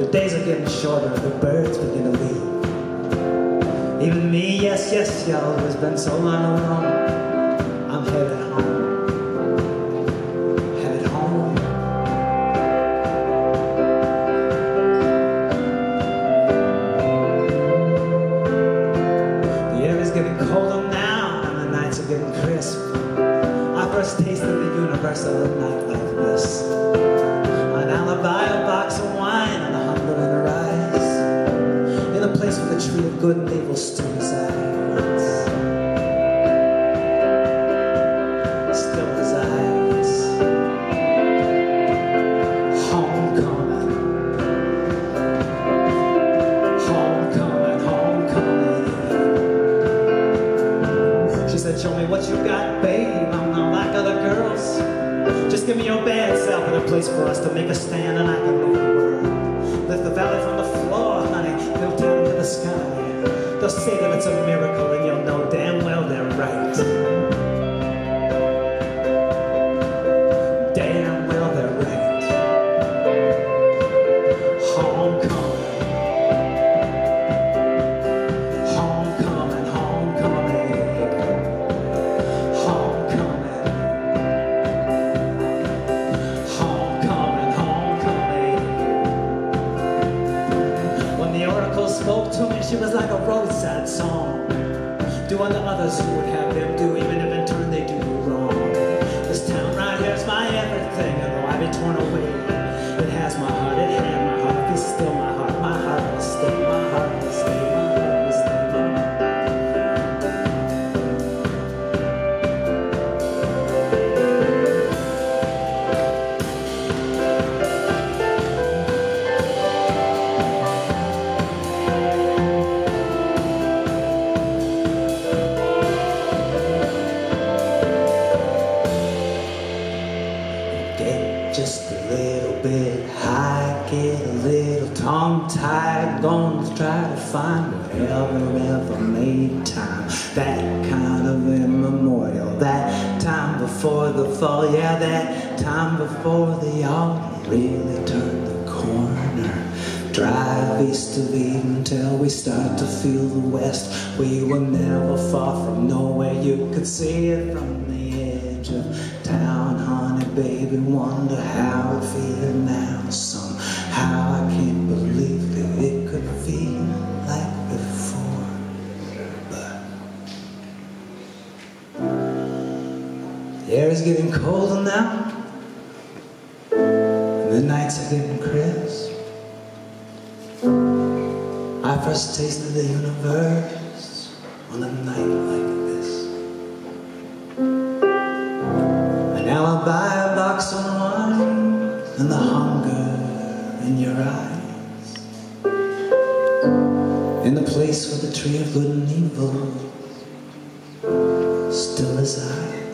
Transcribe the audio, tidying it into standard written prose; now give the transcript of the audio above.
The days are getting shorter, the birds begin to leave. Even me, yes, yes, y'all, who's been so long alone, I'm headed home. Headed home. The air is getting colder now, and the nights are getting crisp. I first tasted the universe of a night like this. An alibi, a box of wine, and a hunger in her eyes. In a place where the tree of good and evil still resides. Still resides. Homecoming. Homecoming, homecoming. She said, show me what you got, babe. I'm not like other girls. Just give me your bad self in a place for us to make a stand, and I can rule the world. Lift the valley from the floor, honey, build down to the sky. They'll say that it's a miracle, and you'll know damn well they're right. Damn well they're right. Homecoming. Homecoming, homecoming. Homecoming. Homecoming, homecoming. When the oracle spoke to me, she was like a roadside song. Do unto others who would have them do, even if in turn they do you wrong. This town right here is my everything, and though I be torn away, it has my heart, it had my heart, be still my heart will stay, my heart will stay, my heart will stay, my heart. Just a little bit high, get a little tongue-tied, gonna try to find whatever ever made time. That kind of immemorial, that time before the fall, yeah, that time before the autumn really turned the corner. Drive east of Eden till we start to feel the west. We were never far from nowhere, you could see it from the edge of town, honey, baby, wonder how it feels now. Somehow I can't believe that it could feel like before. But the air is getting colder now, and the nights are getting crisp. I first tasted the universe on a night like this. An alibi, a box of wine, and the hunger in your eyes. In the place where the tree of good and evil still resides.